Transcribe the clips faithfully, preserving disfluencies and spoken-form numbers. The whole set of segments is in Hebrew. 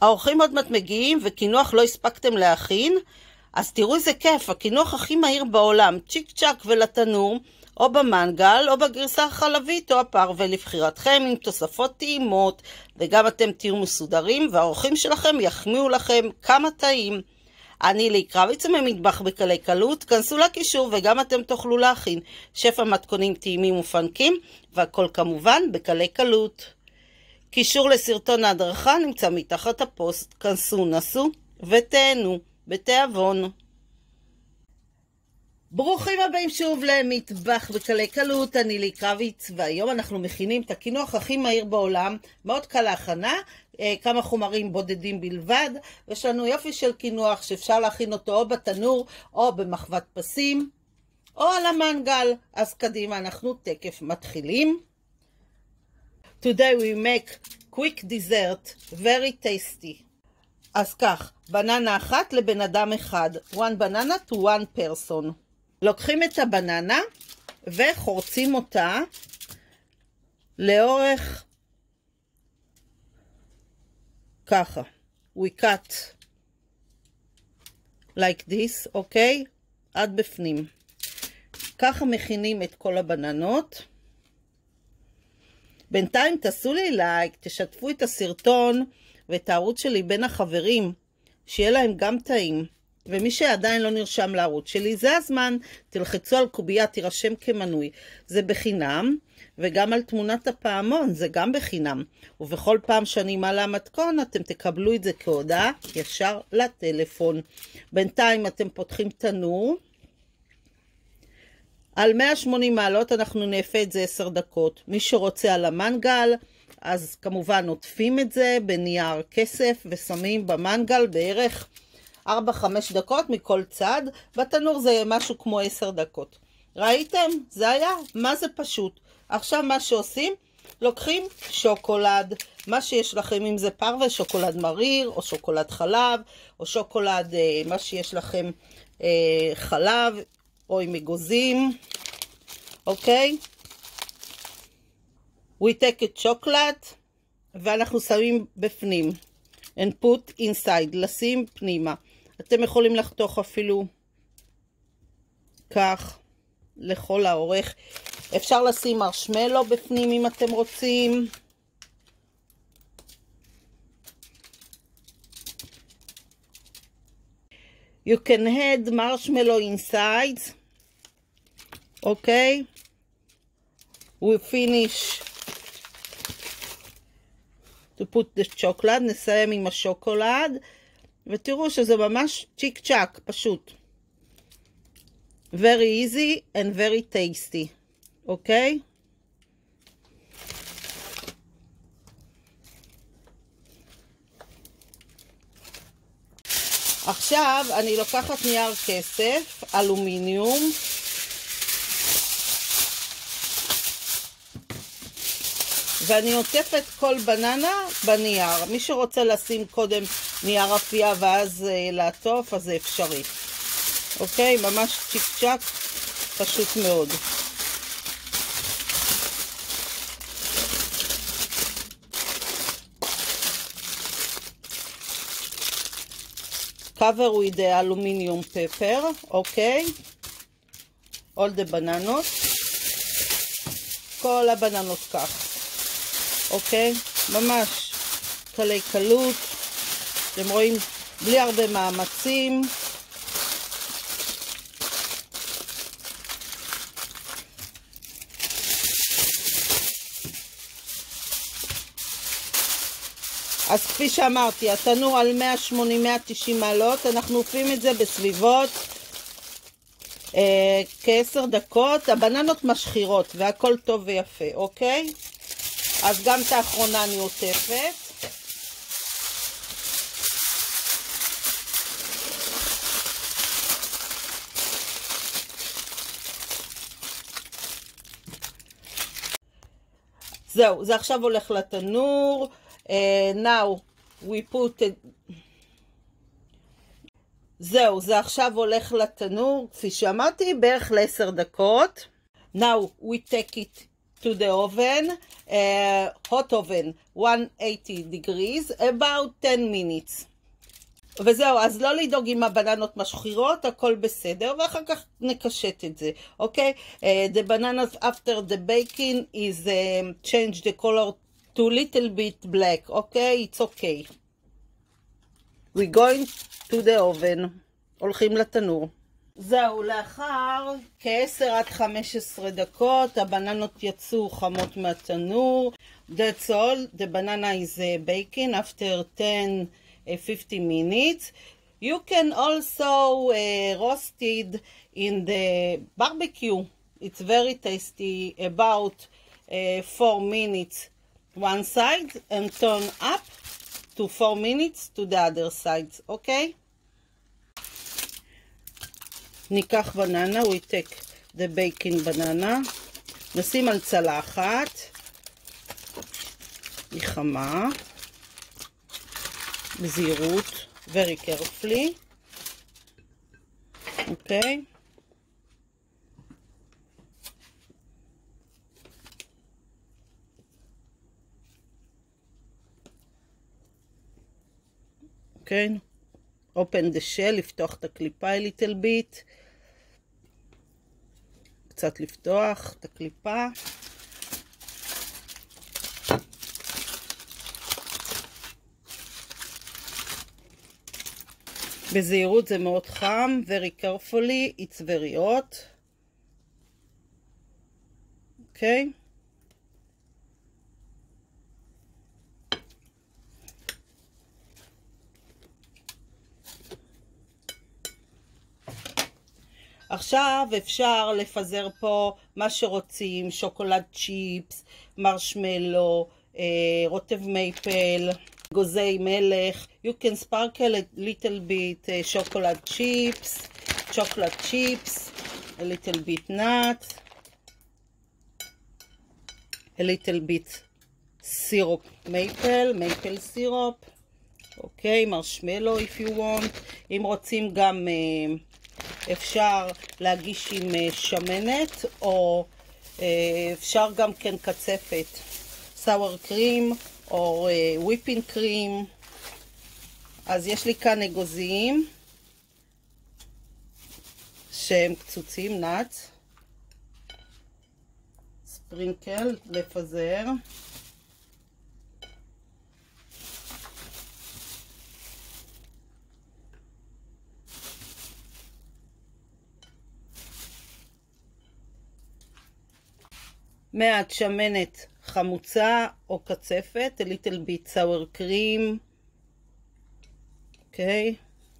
האורחים עוד מעט מגיעים וקינוח לא הספקתם להכין, אז תראו איזה כיף, הקינוח הכי מהיר בעולם, צ'יק צ'ק ולתנור, או במנגל, או בגרסה החלבית או הפרווה לבחירתכם, עם תוספות טעימות, וגם אתם תהיו מסודרים, והאורחים שלכם יחמיאו לכם כמה טעים. אני לי קרביץ ממטבח בקלי קלות, כנסו לקישור וגם אתם תוכלו להכין שפע מתכונים טעימים ופנקים, והכל כמובן בקלי קלות. קישור לסרטון ההדרכה נמצא מתחת הפוסט, כנסו, נסו ותהנו בתיאבון. ברוכים הבאים שוב למטבח בקלי קלות, אני לי קרביץ, והיום אנחנו מכינים את הקינוח הכי מהיר בעולם, מאוד קל להכנה, כמה חומרים בודדים בלבד, ויש לנו יופי של קינוח שאפשר להכין אותו או בתנור או במחבת פסים או על המנגל. אז קדימה, אנחנו תקף מתחילים. Today we make quick dessert, very tasty. אז כך, בננה אחת לבן אדם אחד, one banana to one person. לוקחים את הבננה וחורצים אותה לאורך ככה. We cut like this, אוקיי? עד בפנים. ככה מכינים את כל הבננות. בינתיים תעשו לי לייק, תשתפו את הסרטון ואת הערוץ שלי בין החברים, שיהיה להם גם טעים. ומי שעדיין לא נרשם לערוץ שלי, זה הזמן, תלחצו על קובייה, תירשם כמנוי. זה בחינם, וגם על תמונת הפעמון, זה גם בחינם. ובכל פעם שאני מעלה מתכון, אתם תקבלו את זה כהודעה ישר לטלפון. בינתיים אתם פותחים תנור. על מאה ושמונים מעלות אנחנו נאפה את זה עשר דקות. מי שרוצה על המנגל, אז כמובן עוטפים את זה בנייר כסף ושמים במנגל בערך ארבע חמש דקות מכל צד. בתנור זה משהו כמו עשר דקות. ראיתם? זה היה? מה זה פשוט. עכשיו מה שעושים, לוקחים שוקולד, מה שיש לכם, אם זה פרווה, שוקולד מריר, או שוקולד חלב, או שוקולד, מה שיש לכם, חלב, או עם אגוזים, אוקיי? We take it chocolate, ואנחנו שמים בפנים. And put inside, לשים פנימה. אתם יכולים לחתוך אפילו כך, לכל האורך. אפשר לשים מרשמלו בפנים אם אתם רוצים. You can add marshmallow inside. Okay. We finish to put the chocolate. נסיים עם השוקולד. ותראו שזה ממש צ'יק צ'ק, פשוט. Very easy and very tasty. אוקיי? עכשיו אני לוקחת נייר כסף, אלומיניום. ואני עוטפת כל בננה בנייר. מי שרוצה לשים קודם נייר אפייה ואז לעטוף, אז זה אפשרי. אוקיי? ממש צ'יק צ'ק, פשוט מאוד. cover with the aluminum paper, okay? all the bananas. כל הבננות כך. אוקיי? ממש קלי קלות. אתם רואים, בלי הרבה מאמצים. אז כפי שאמרתי, התנור על מאה ושמונים עד מאה ותשעים מעלות, אנחנו עופים את זה בסביבות אה, כעשר דקות. הבננות משחירות והכל טוב ויפה, אוקיי? אז גם את האחרונה אני עוטפת. זהו, זה עכשיו הולך לתנור. Uh, now we put it... זהו, זה עכשיו הולך לתנור, כפי שאמרתי, בערך לעשר דקות. Now we take it to the oven, uh, hot oven, one eighty degrees, about ten minutes. וזהו, אז לא לדאוג עם הבננות משחירות, הכל בסדר, ואחר כך נקשט את זה, אוקיי? Uh, the bananas after the baking is uh, change the color to little bit black, אוקיי? It's okay. We going to the oven. הולכים לתנור. זהו, לאחר כ-עשר עד חמש עשרה דקות, הבננות יצאו חמות מהתנור. That's all. The banana is uh, baking after ten to fifteen minutes. You can also uh, roast it in the barbecue. It's very tasty. About uh, four minutes one side and turn up to four minutes to the other side. Okay? ניקח בננה, we take the baking banana, נשים על צלחת, היא חמה, בזהירות, very carefully, אוקיי? אוקיי? open the shell, לפתוח את הקליפה a little bit, קצת לפתוח את הקליפה. בזהירות, זה מאוד חם, very carefully, it's very hot. אוקיי? עכשיו אפשר לפזר פה מה שרוצים, שוקולד צ'יפס, מרשמלו, אה, רוטב מייפל, גוזי מלך. You can sparkle a little bit uh, chocolate chips, chocolate chips, a little bit nuts, a little bit syrup maple, maple syrup, אוקיי, מרשמלו if you want. אם רוצים גם uh, אפשר להגיש עם שמנת, או אפשר גם כן קצפת, סאואר קרים או וויפינג קרים. אז יש לי כאן אגוזים שהם קצוצים, נאץ, ספרינקל, לפזר. מעט שמנת חמוצה או קצפת, a little bit sour cream, אוקיי.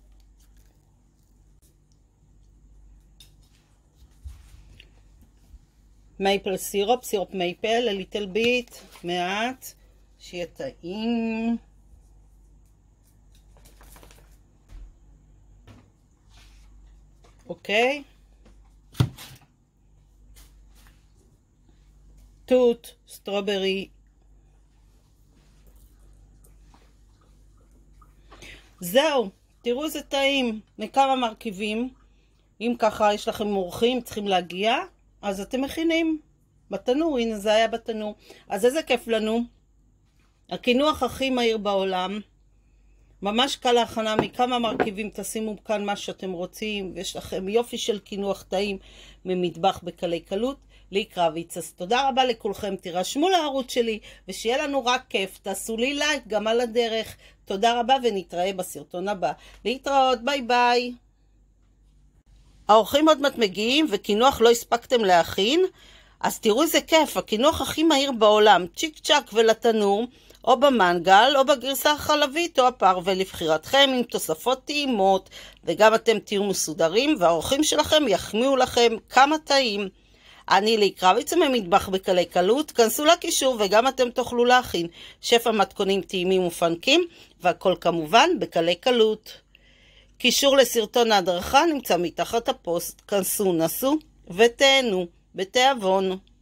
מייפל סירופ, סירופ מייפל, a little bit, מעט, שיהיה טעים. אוקיי. תות, סטרוברי. זהו, תראו איזה טעים. מכמה מרכיבים. אם ככה יש לכם מורחים, צריכים להגיע, אז אתם מכינים בתנור. הנה זה היה בתנור. אז איזה כיף לנו. הקינוח הכי מהיר בעולם. ממש קל להכנה, מכמה מרכיבים, תשימו כאן מה שאתם רוצים, ויש לכם יופי של קינוח טעים ממטבח בקלי קלות. לי קרביץ. אז תודה רבה לכולכם, תירשמו לערוץ שלי, ושיהיה לנו רק כיף, תעשו לי לייק גם על הדרך. תודה רבה ונתראה בסרטון הבא. להתראות, ביי ביי. האורחים עוד מעט מגיעים וקינוח לא הספקתם להכין, אז תראו איזה כיף, הקינוח הכי מהיר בעולם, צ'יק צ'ק ולתנור, או במנגל, או בגרסה החלבית, או הפרווה לבחירתכם, עם תוספות טעימות, וגם אתם תהיו מסודרים, והאורחים שלכם יחמיאו לכם כמה טעים. אני לי קרביץ ממטבח בקלי קלות, כנסו לקישור וגם אתם תוכלו להכין שפע מתכונים טעימים ופנקים, והכל כמובן בקלי קלות. קישור לסרטון ההדרכה נמצא מתחת הפוסט, כנסו, נסו ותהנו בתיאבון.